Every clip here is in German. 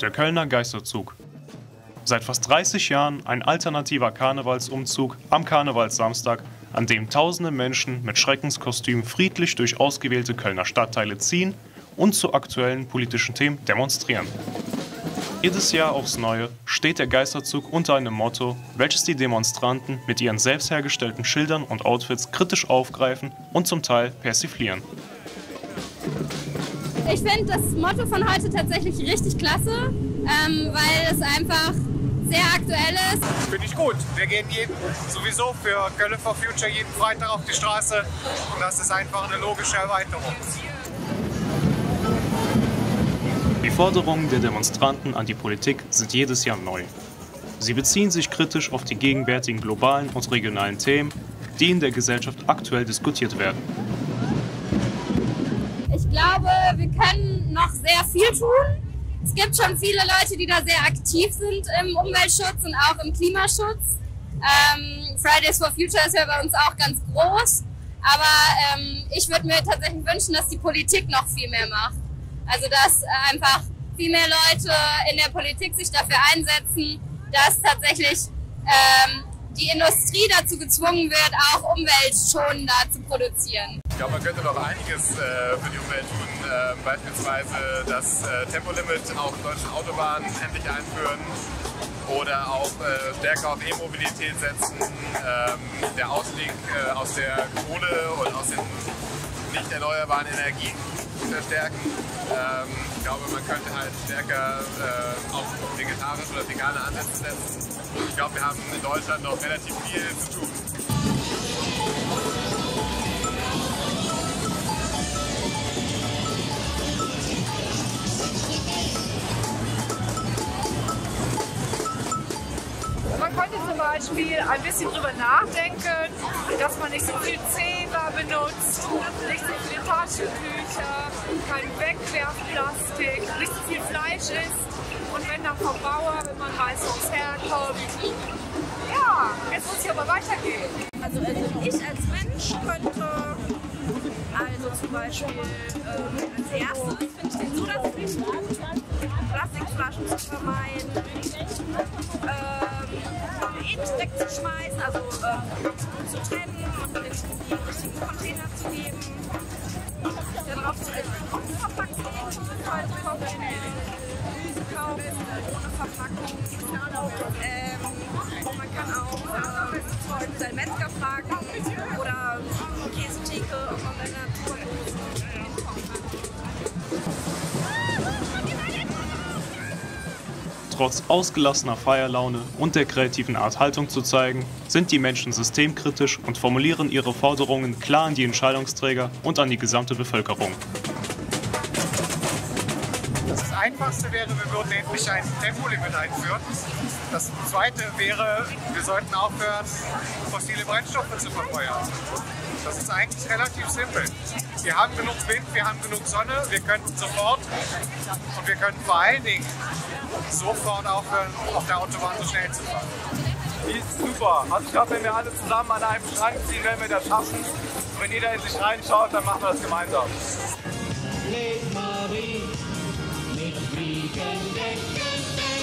Der Kölner Geisterzug. Seit fast 30 Jahren ein alternativer Karnevalsumzug am Karnevalssamstag, an dem tausende Menschen mit Schreckenskostümen friedlich durch ausgewählte Kölner Stadtteile ziehen und zu aktuellen politischen Themen demonstrieren. Jedes Jahr aufs Neue steht der Geisterzug unter einem Motto, welches die Demonstranten mit ihren selbst hergestellten Schildern und Outfits kritisch aufgreifen und zum Teil persiflieren. Ich finde das Motto von heute tatsächlich richtig klasse, weil es einfach sehr aktuell ist. Finde ich gut. Wir gehen sowieso für Köln for Future jeden Freitag auf die Straße und das ist einfach eine logische Erweiterung. Die Forderungen der Demonstranten an die Politik sind jedes Jahr neu. Sie beziehen sich kritisch auf die gegenwärtigen globalen und regionalen Themen, die in der Gesellschaft aktuell diskutiert werden. Ich glaube, wir können noch sehr viel tun. Es gibt schon viele Leute, die da sehr aktiv sind im Umweltschutz und auch im Klimaschutz. Fridays for Future ist ja bei uns auch ganz groß. Aber ich würde mir tatsächlich wünschen, dass die Politik noch viel mehr macht. Also dass einfach viel mehr Leute in der Politik sich dafür einsetzen, dass tatsächlich die Industrie dazu gezwungen wird, auch umweltschonender zu produzieren. Ich glaube, man könnte noch einiges für die Umwelt tun, beispielsweise das Tempolimit auf deutschen Autobahnen endlich einführen oder auch stärker auf E-Mobilität setzen, der Ausstieg aus der Kohle und aus den nicht erneuerbaren Energien verstärken. Ich glaube, man könnte halt stärker auf vegetarisch oder vegane Ansätze setzen. Ich glaube, wir haben in Deutschland noch relativ viel zu tun. Man könnte zum Beispiel ein bisschen drüber nachdenken, dass man nicht so viel Zewa benutzt, nicht so viele Taschentücher, kein Wegwerfplastik, nicht so viel Fleisch isst und wenn dann vom Bauer, wenn man weiß, wo es herkommt. Ja, jetzt muss es aber weitergehen. Also ich als Mensch könnte zum Beispiel als erstes finde ich den zusätzlich gut, Plastikflaschen zu vermeiden, eben wegzuschmeißen, also zu trennen und in die richtigen Container zu geben. Darauf zu unverpackt Gemüse kaufen, ohne Verpackung. Man kann auch seinen Metzger fragen oder Käsetheke, ob man in der Natur hinkommen kann. Trotz ausgelassener Feierlaune und der kreativen Art, Haltung zu zeigen, sind die Menschen systemkritisch und formulieren ihre Forderungen klar an die Entscheidungsträger und an die gesamte Bevölkerung. Das Einfachste wäre, wir würden endlich ein Tempolimit einführen. Das Zweite wäre, wir sollten aufhören, fossile Brennstoffe zu verfeuern. Das ist eigentlich relativ simpel. Wir haben genug Wind, wir haben genug Sonne, wir könnten sofort und wir können vor allen Dingen sofort aufhören, auf der Autobahn so schnell zu fahren. Die ist super. Also ich glaube, wenn wir alle zusammen an einem Strang ziehen, werden wir das schaffen. Und wenn jeder in sich reinschaut, dann machen wir das gemeinsam. Lebt Marie mit Fliegendecken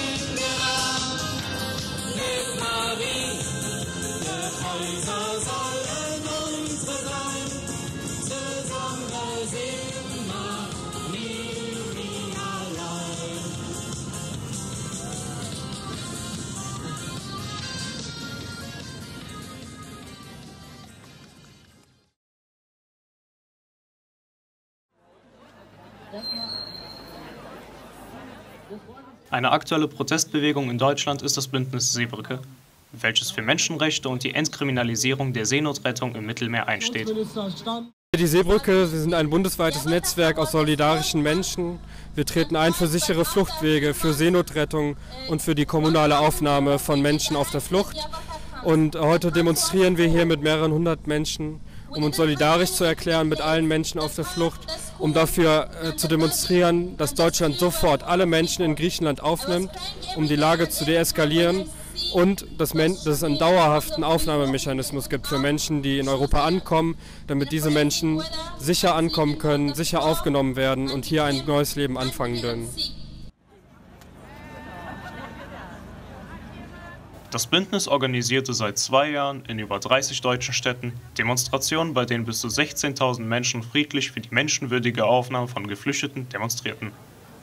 Lebt Marie, die Häuser sollen unsere sein, zusammen sind wir nie allein. Eine aktuelle Protestbewegung in Deutschland ist das Bündnis Seebrücke, welches für Menschenrechte und die Entkriminalisierung der Seenotrettung im Mittelmeer einsteht. Die Seebrücke, wir sind ein bundesweites Netzwerk aus solidarischen Menschen. Wir treten ein für sichere Fluchtwege, für Seenotrettung und für die kommunale Aufnahme von Menschen auf der Flucht. Und heute demonstrieren wir hier mit mehreren hundert Menschen, um uns solidarisch zu erklären mit allen Menschen auf der Flucht, um dafür zu demonstrieren, dass Deutschland sofort alle Menschen in Griechenland aufnimmt, um die Lage zu deeskalieren und dass es einen dauerhaften Aufnahmemechanismus gibt für Menschen, die in Europa ankommen, damit diese Menschen sicher ankommen können, sicher aufgenommen werden und hier ein neues Leben anfangen können. Das Bündnis organisierte seit 2 Jahren in über 30 deutschen Städten Demonstrationen, bei denen bis zu 16.000 Menschen friedlich für die menschenwürdige Aufnahme von Geflüchteten demonstrierten.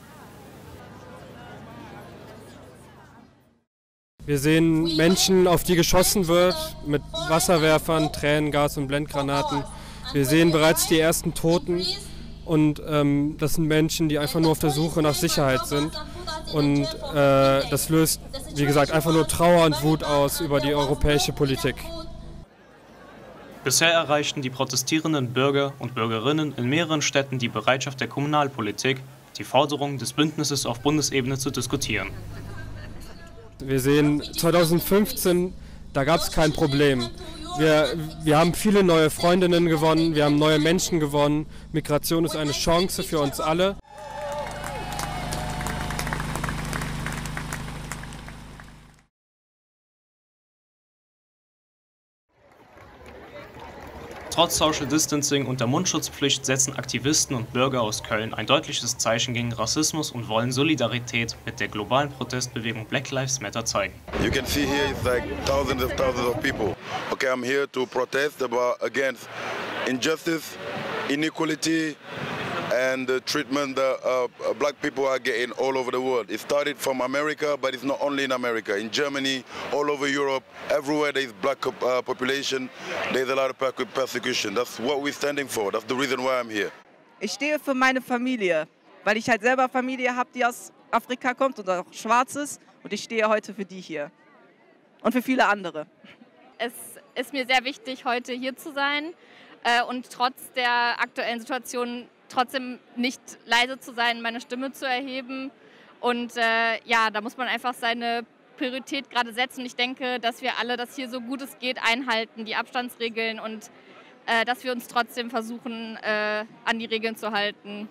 Wir sehen Menschen, auf die geschossen wird, mit Wasserwerfern, Tränengas und Blendgranaten. Wir sehen bereits die ersten Toten und das sind Menschen, die einfach nur auf der Suche nach Sicherheit sind. Und das löst, wie gesagt, einfach nur Trauer und Wut aus über die europäische Politik. Bisher erreichten die protestierenden Bürger und Bürgerinnen in mehreren Städten die Bereitschaft der Kommunalpolitik, die Forderungen des Bündnisses auf Bundesebene zu diskutieren. Wir sehen 2015, da gab es kein Problem. Wir haben viele neue Freundinnen gewonnen, wir haben neue Menschen gewonnen. Migration ist eine Chance für uns alle. Trotz Social Distancing und der Mundschutzpflicht setzen Aktivisten und Bürger aus Köln ein deutliches Zeichen gegen Rassismus und wollen Solidarität mit der globalen Protestbewegung Black Lives Matter zeigen. You can see here it's like thousands of people. Okay, I'm here to protest against injustice, inequality and the treatment that black people are getting all over the world. It started from America, but it's not only in America. In Germany, all over Europe, everywhere there is black population, there's a lot of persecution. That's what we're standing for. That's the reason why I'm here. Ich stehe für meine Familie, weil ich halt selber Familie habe, die aus Afrika kommt und auch schwarz ist. Und ich stehe heute für die hier und für viele andere. Es ist mir sehr wichtig, heute hier zu sein und trotz der aktuellen Situation trotzdem nicht leise zu sein, meine Stimme zu erheben. Und ja, da muss man einfach seine Priorität gerade setzen. Ich denke, dass wir alle das hier so gut es geht einhalten, die Abstandsregeln und dass wir uns trotzdem versuchen, an die Regeln zu halten.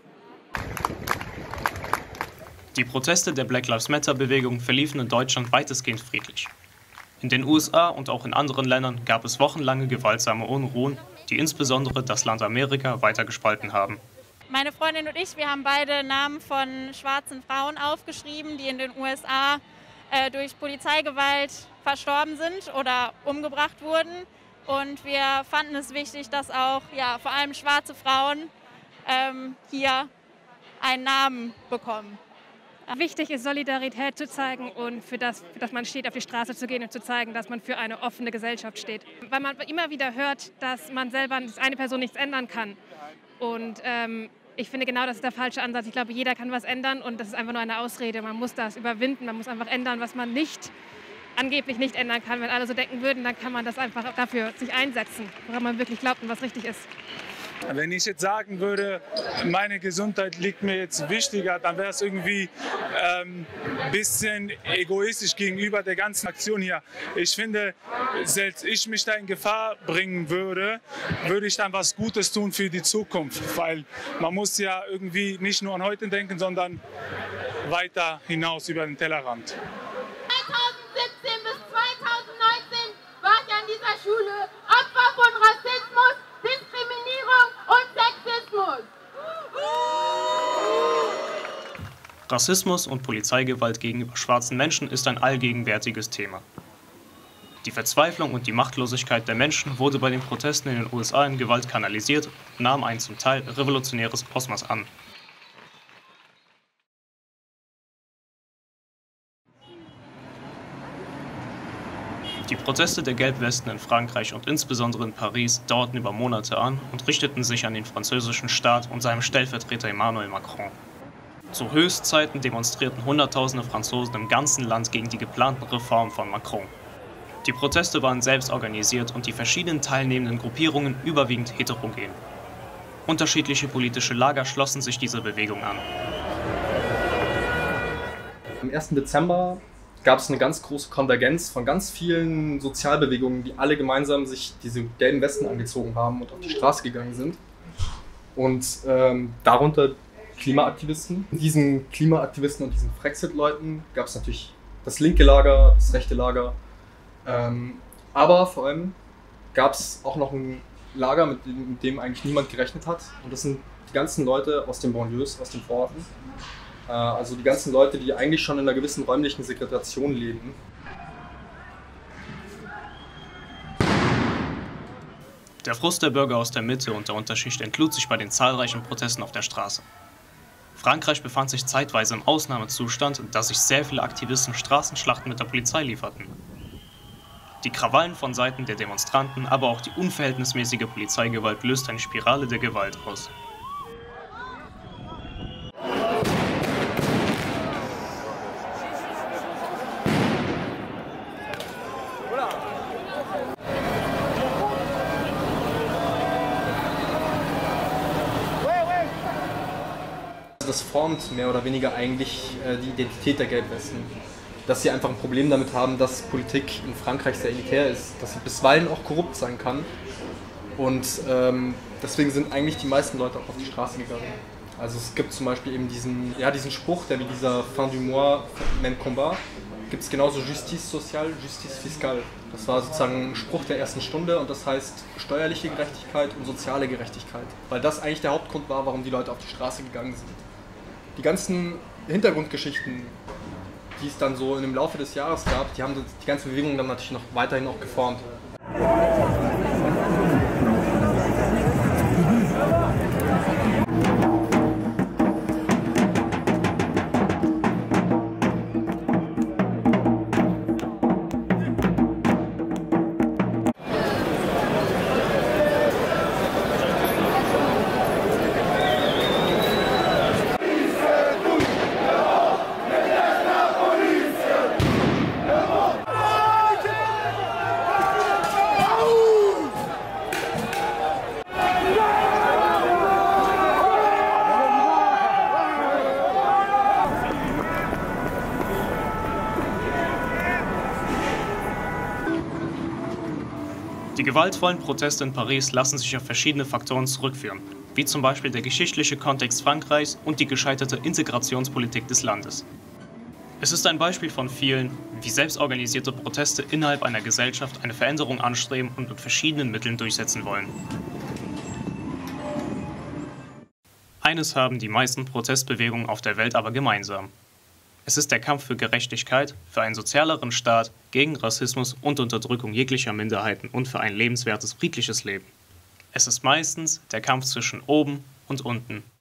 Die Proteste der Black Lives Matter Bewegung verliefen in Deutschland weitestgehend friedlich. In den USA und auch in anderen Ländern gab es wochenlange gewaltsame Unruhen, die insbesondere das Land Amerika weiter gespalten haben. Meine Freundin und ich, wir haben beide Namen von schwarzen Frauen aufgeschrieben, die in den USA durch Polizeigewalt verstorben sind oder umgebracht wurden. Und wir fanden es wichtig, dass auch vor allem schwarze Frauen hier einen Namen bekommen. Wichtig ist, Solidarität zu zeigen und für das man steht, auf die Straße zu gehen und zu zeigen, dass man für eine offene Gesellschaft steht. Weil man immer wieder hört, dass man selber als eine Person nichts ändern kann. Und ich finde, genau das ist der falsche Ansatz. Ich glaube, jeder kann was ändern und das ist einfach nur eine Ausrede. Man muss das überwinden, man muss einfach ändern, was man angeblich nicht ändern kann. Wenn alle so denken würden, dann kann man das einfach dafür sich einsetzen, woran man wirklich glaubt und was richtig ist. Wenn ich jetzt sagen würde, meine Gesundheit liegt mir jetzt wichtiger, dann wäre es irgendwie ein bisschen egoistisch gegenüber der ganzen Aktion hier. Ich finde, selbst ich mich da in Gefahr bringen würde, würde ich dann was Gutes tun für die Zukunft. Weil man muss ja irgendwie nicht nur an heute denken, sondern weiter hinaus über den Tellerrand. 2017 bis 2019 war ich an dieser Schule Opfer von Rassismus, Diskriminierung und Sexismus. Rassismus und Polizeigewalt gegenüber schwarzen Menschen ist ein allgegenwärtiges Thema. Die Verzweiflung und die Machtlosigkeit der Menschen wurde bei den Protesten in den USA in Gewalt kanalisiert und nahm ein zum Teil revolutionäres Ausmaß an. Die Proteste der Gelbwesten in Frankreich und insbesondere in Paris dauerten über Monate an und richteten sich an den französischen Staat und seinem Stellvertreter Emmanuel Macron. Zu Höchstzeiten demonstrierten Hunderttausende Franzosen im ganzen Land gegen die geplanten Reformen von Macron. Die Proteste waren selbst organisiert und die verschiedenen teilnehmenden Gruppierungen überwiegend heterogen. Unterschiedliche politische Lager schlossen sich dieser Bewegung an. Am 1. Dezember gab es eine ganz große Konvergenz von ganz vielen Sozialbewegungen, die alle gemeinsam sich diese gelben Westen angezogen haben und auf die Straße gegangen sind. Und darunter Klimaaktivisten. Diesen Klimaaktivisten und diesen Frexit-Leuten gab es natürlich das linke Lager, das rechte Lager. Aber vor allem gab es auch noch ein Lager, mit dem eigentlich niemand gerechnet hat. Und das sind die ganzen Leute aus den Banlieues, aus den Vororten. Also die ganzen Leute, die eigentlich schon in einer gewissen räumlichen Segregation leben. Der Frust der Bürger aus der Mitte und der Unterschicht entlud sich bei den zahlreichen Protesten auf der Straße. Frankreich befand sich zeitweise im Ausnahmezustand, da sich sehr viele Aktivisten Straßenschlachten mit der Polizei lieferten. Die Krawallen von Seiten der Demonstranten, aber auch die unverhältnismäßige Polizeigewalt löst eine Spirale der Gewalt aus. Das formt mehr oder weniger eigentlich die Identität der Gelbwesten. Dass sie einfach ein Problem damit haben, dass Politik in Frankreich sehr elitär ist, dass sie bisweilen auch korrupt sein kann. Und deswegen sind eigentlich die meisten Leute auch auf die Straße gegangen. Also es gibt zum Beispiel eben diesen Spruch, der wie dieser Fin du mois, même combat, gibt es genauso Justice sociale, Justice fiscale. Das war sozusagen ein Spruch der ersten Stunde und das heißt steuerliche Gerechtigkeit und soziale Gerechtigkeit. Weil das eigentlich der Hauptgrund war, warum die Leute auf die Straße gegangen sind. Die ganzen Hintergrundgeschichten, die es dann so im Laufe des Jahres gab, die haben die ganze Bewegung dann natürlich noch weiterhin auch geformt. Die gewaltvollen Proteste in Paris lassen sich auf verschiedene Faktoren zurückführen, wie zum Beispiel der geschichtliche Kontext Frankreichs und die gescheiterte Integrationspolitik des Landes. Es ist ein Beispiel von vielen, wie selbstorganisierte Proteste innerhalb einer Gesellschaft eine Veränderung anstreben und mit verschiedenen Mitteln durchsetzen wollen. Eines haben die meisten Protestbewegungen auf der Welt aber gemeinsam. Es ist der Kampf für Gerechtigkeit, für einen sozialeren Staat, gegen Rassismus und Unterdrückung jeglicher Minderheiten und für ein lebenswertes, friedliches Leben. Es ist meistens der Kampf zwischen oben und unten.